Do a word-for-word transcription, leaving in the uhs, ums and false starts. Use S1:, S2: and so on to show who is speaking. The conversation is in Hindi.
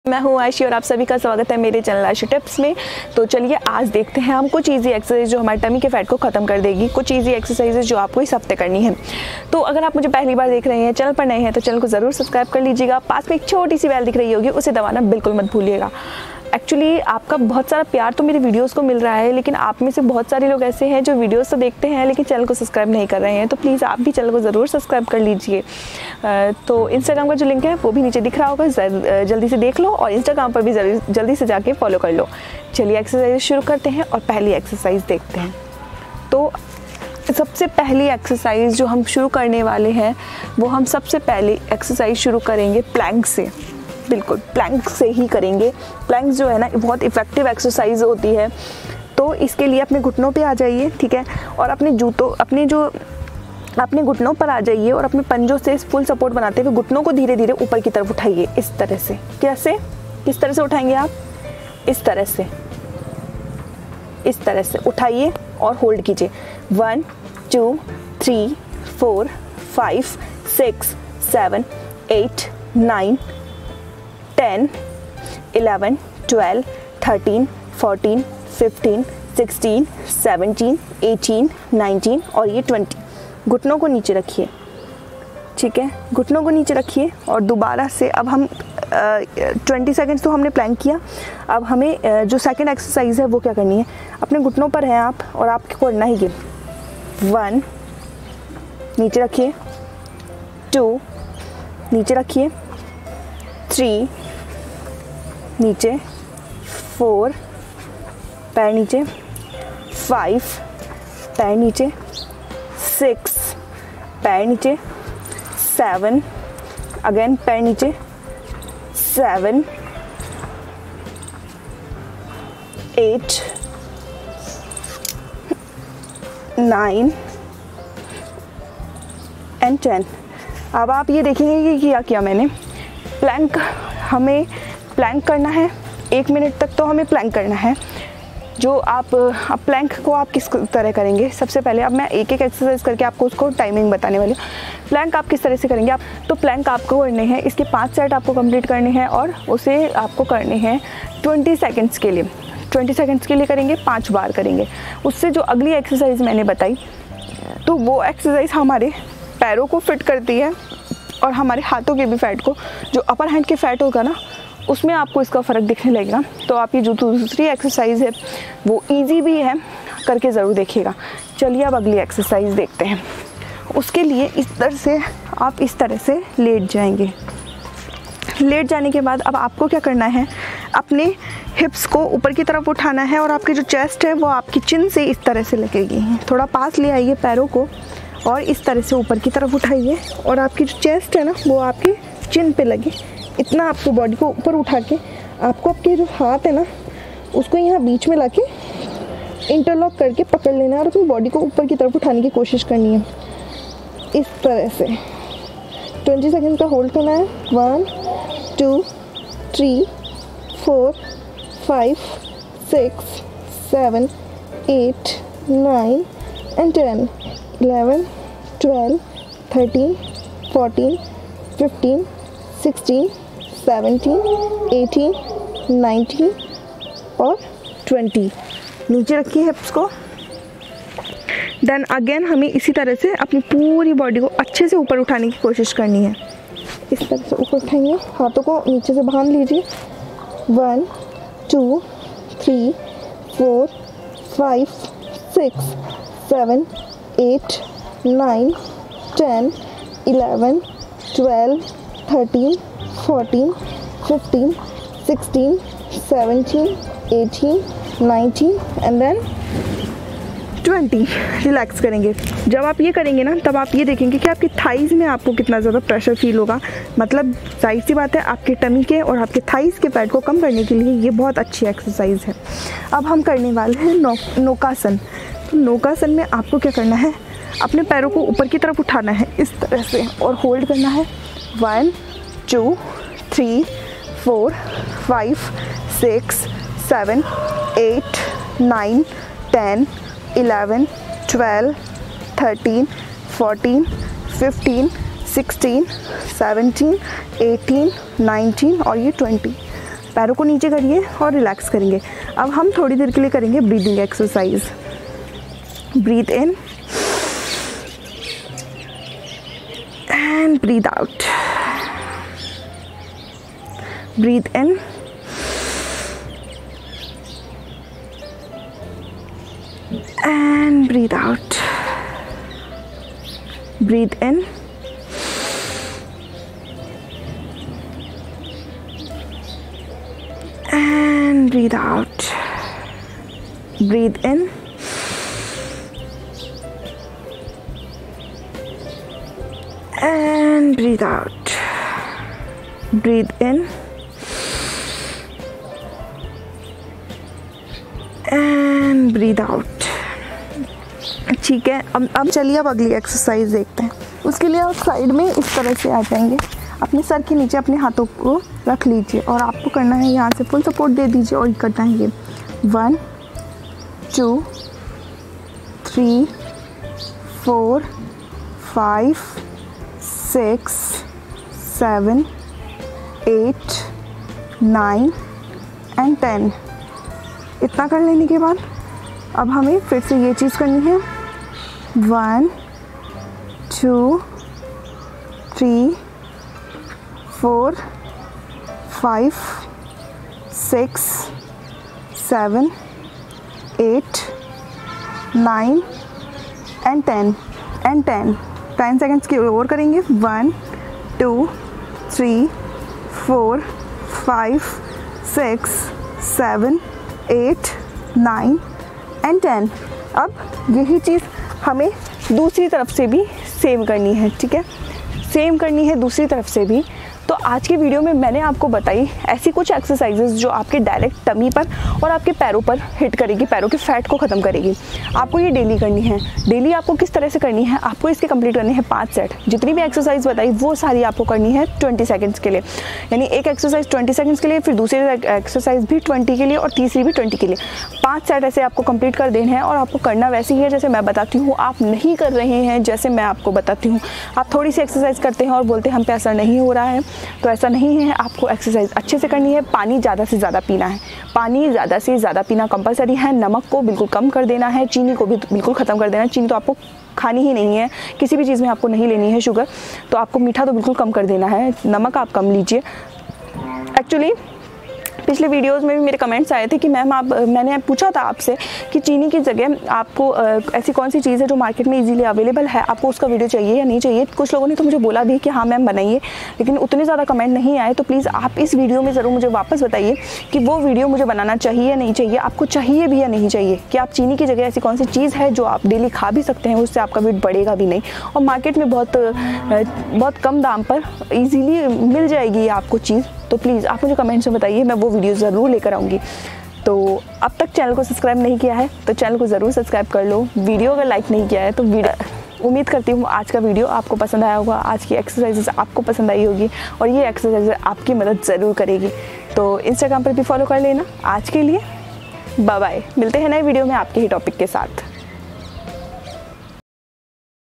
S1: मैं हूँ आयशी और आप सभी का स्वागत है मेरे चैनल आयशी टिप्स में। तो चलिए आज देखते हैं हम कुछ इजी एक्सरसाइज जो हमारे टमी के फैट को ख़त्म कर देगी, कुछ इजी एक्सरसाइजेज जो आपको इस हफ्ते करनी है। तो अगर आप मुझे पहली बार देख रहे हैं, चैनल पर नए हैं, तो चैनल को ज़रूर सब्सक्राइब कर लीजिएगा। पास में एक छोटी सी बेल दिख रही होगी, उसे दबाना बिल्कुल मत भूलिएगा। एक्चुअली आपका बहुत सारा प्यार तो मेरे वीडियोस को मिल रहा है, लेकिन आप में से बहुत सारे लोग ऐसे हैं जो वीडियोस तो देखते हैं लेकिन चैनल को सब्सक्राइब नहीं कर रहे हैं। तो प्लीज़ आप भी चैनल को ज़रूर सब्सक्राइब कर लीजिए। तो इंस्टाग्राम का जो लिंक है वो भी नीचे दिख रहा होगा, जल्दी से देख लो और इंस्टाग्राम पर भी जल्दी से जाके फॉलो कर लो। चलिए एक्सरसाइज शुरू करते हैं और पहली एक्सरसाइज देखते हैं। तो सबसे पहली एक्सरसाइज जो हम शुरू करने वाले हैं वो हम सबसे पहले एक्सरसाइज शुरू करेंगे प्लैंक से। बिल्कुल प्लैंक से ही करेंगे। प्लैंक जो है ना बहुत इफ़ेक्टिव एक्सरसाइज होती है। तो इसके लिए अपने घुटनों पे आ जाइए, ठीक है, और अपने जूतों अपने जो अपने घुटनों पर आ जाइए और अपने पंजों से फुल सपोर्ट बनाते हुए घुटनों को धीरे धीरे ऊपर की तरफ उठाइए। इस तरह से। कैसे किस तरह से उठाएंगे आप? इस तरह से, इस तरह से उठाइए और होल्ड कीजिए। One two three four five six seven eight nine ten eleven twelve thirteen fourteen fifteen sixteen seventeen eighteen nineteen और ये ट्वेंटी। घुटनों को नीचे रखिए, ठीक है, घुटनों को नीचे रखिए और दोबारा से अब हम ट्वेंटी सेकेंड्स तो हमने प्लैंक किया। अब हमें uh, जो सेकंड एक्सरसाइज है वो क्या करनी है? अपने घुटनों पर हैं आप और आपको करना ही ये। वन नीचे रखिए, टू नीचे रखिए, थ्री नीचे, फोर पैर नीचे, फाइव पैर नीचे, सिक्स पैर नीचे, सेवन अगेन पैर नीचे, seven eight nine and ten. अब आप ये देखेंगे कि क्या किया मैंने। प्लैंक हमें प्लैंक करना है, एक मिनट तक तो हमें प्लैंक करना है। जो आप अब प्लैंक को आप किस तरह करेंगे? सबसे पहले अब मैं एक एक एक्सरसाइज करके आपको उसको टाइमिंग बताने वाली हूँ। प्लैंक आप किस तरह से करेंगे? आप तो प्लैंक आपको करने हैं, इसके पाँच सेट आपको कंप्लीट करने हैं और उसे आपको करने हैं ट्वेंटी सेकेंड्स के लिए। ट्वेंटी सेकेंड्स के लिए करेंगे, पाँच बार करेंगे। उससे जो अगली एक्सरसाइज मैंने बताई तो वो एक्सरसाइज हमारे पैरों को फिट करती है और हमारे हाथों के भी फैट को, जो अपर हैंड के फैट होगा ना, उसमें आपको इसका फ़र्क दिखने लगेगा। तो आप ये जो दूसरी एक्सरसाइज है वो इजी भी है, करके ज़रूर देखिएगा। चलिए अब अगली एक्सरसाइज देखते हैं। उसके लिए इस तरह से आप इस तरह से लेट जाएंगे। लेट जाने के बाद अब आपको क्या करना है? अपने हिप्स को ऊपर की तरफ उठाना है और आपकी जो चेस्ट है वो आपकी चिन से इस तरह से लगेगी। थोड़ा पास ले आइए पैरों को और इस तरह से ऊपर की तरफ उठाइए और आपकी जो चेस्ट है ना वो आपकी चिन पे लगे। इतना आपको बॉडी को ऊपर उठा के आपको आपके जो हाथ है ना उसको यहाँ बीच में लाके इंटरलॉक करके पकड़ लेना है और अपनी बॉडी को ऊपर की तरफ उठाने की कोशिश करनी है। इस तरह से ट्वेंटी सेकेंड का होल्ड करना है। One two three four five six seven eight nine and ten eleven twelve thirteen fourteen fifteen sixteen seventeen eighteen nineteen और ट्वेंटी। नीचे रखिए हिप्स को। देन अगेन हमें इसी तरह से अपनी पूरी बॉडी को अच्छे से ऊपर उठाने की कोशिश करनी है। इस तरह से ऊपर उठाइए, हाथों को नीचे से बांध लीजिए। One two three four five six seven eight nine ten eleven twelve thirteen fourteen fifteen sixteen seventeen eighteen nineteen and then twenty. Relax करेंगे। जब आप ये करेंगे ना तब आप ये देखेंगे कि आपकी थाइज़ में आपको कितना ज़्यादा प्रेशर फील होगा। मतलब जाहिर सी बात है आपके टमी के और आपके थाइज़ के फैट को कम करने के लिए ये बहुत अच्छी एक्सरसाइज है। अब हम करने वाले हैं नौ नौकासन। तो नौकासन में आपको क्या करना है? अपने पैरों को ऊपर की तरफ उठाना है इस तरह से और होल्ड करना है। One two three four five six seven eight nine ten eleven twelve thirteen fourteen fifteen sixteen seventeen eighteen nineteen और ये ट्वेंटी। पैरों को नीचे करिए और रिलैक्स करेंगे। अब हम थोड़ी देर के लिए करेंगे breathing exercise. Breathe in and breathe out. Breathe in and breathe out. Breathe in and breathe out. Breathe in and breathe out. Breathe in and breathe out. ठीक है, अब अब चलिए अब अगली एक्सरसाइज देखते हैं। उसके लिए आप साइड में इस तरह से आ जाएंगे, अपने सर के नीचे अपने हाथों को रख लीजिए और आपको करना है यहाँ से फुल सपोर्ट दे दीजिए और करना है ये one two three four five six seven eight nine and ten. इतना कर लेने के बाद अब हमें फिर से ये चीज़ करनी है one two three four five six seven eight nine and ten and ten ten seconds की और करेंगे one two three four five six seven eight nine and ten. अब यही चीज़ हमें दूसरी तरफ से भी सेम करनी है, ठीक है, सेम करनी है दूसरी तरफ से भी। तो आज की वीडियो में मैंने आपको बताई ऐसी कुछ एक्सरसाइजेज जो आपके डायरेक्ट टमी पर और आपके पैरों पर हिट करेगी, पैरों के फैट को ख़त्म करेगी। आपको ये डेली करनी है। डेली आपको किस तरह से करनी है, आपको इसके कंप्लीट करने हैं पाँच सेट। जितनी भी एक्सरसाइज बताई वो सारी आपको करनी है ट्वेंटी सेकंड्स के लिए, यानी एक एक्सरसाइज ट्वेंटी सेकंड्स के लिए, फिर दूसरी एक्सरसाइज भी ट्वेंटी के लिए और तीसरी भी ट्वेंटी के लिए। पाँच सेट ऐसे आपको कंप्लीट कर देने हैं और आपको करना वैसे ही है जैसे मैं बताती हूँ। आप नहीं कर रहे हैं जैसे मैं आपको बताती हूँ, आप थोड़ी सी एक्सरसाइज करते हैं और बोलते हैं हम पे असर नहीं हो रहा है, तो ऐसा नहीं है। आपको एक्सरसाइज अच्छे से करनी है। पानी ज़्यादा से ज़्यादा पीना है, पानी ज़्यादा से ज़्यादा पीना कंपलसरी है। नमक को बिल्कुल कम कर देना है, चीनी को भी बिल्कुल ख़त्म कर देना है। चीनी तो आपको खानी ही नहीं है, किसी भी चीज़ में आपको नहीं लेनी है शुगर, तो आपको मीठा तो बिल्कुल कम कर देना है। नमक आप कम लीजिए। एक्चुअली पिछले वीडियोस में भी मेरे कमेंट्स आए थे कि मैम आप, मैंने पूछा था आपसे कि चीनी की जगह आपको ऐसी कौन सी चीज़ है जो मार्केट में इजीली अवेलेबल है, आपको उसका वीडियो चाहिए या नहीं चाहिए। कुछ लोगों ने तो मुझे बोला भी कि हाँ मैम बनाइए, लेकिन उतने ज़्यादा कमेंट नहीं आए। तो प्लीज़ आप इस वीडियो में ज़रूर मुझे वापस बताइए कि वो वीडियो मुझे बनाना चाहिए या नहीं चाहिए, आपको चाहिए भी या नहीं चाहिए, कि आप चीनी की जगह ऐसी कौन सी चीज़ है जो आप डेली खा भी सकते हैं, उससे आपका वेट बढ़ेगा भी नहीं और मार्केट में बहुत बहुत कम दाम पर ईजीली मिल जाएगी आपको चीज़। तो प्लीज़ आप मुझे कमेंट्स में बताइए, मैं वो वीडियो ज़रूर लेकर आऊँगी। तो अब तक चैनल को सब्सक्राइब नहीं किया है तो चैनल को ज़रूर सब्सक्राइब कर लो। वीडियो अगर लाइक नहीं किया है तो वीडियो, उम्मीद करती हूँ आज का वीडियो आपको पसंद आया होगा, आज की एक्सरसाइजेस आपको पसंद आई होगी और ये एक्सरसाइज आपकी मदद ज़रूर करेगी। तो इंस्टाग्राम पर भी फॉलो कर लेना। आज के लिए बाय बाय, मिलते हैं नए वीडियो में आपके ही टॉपिक के साथ।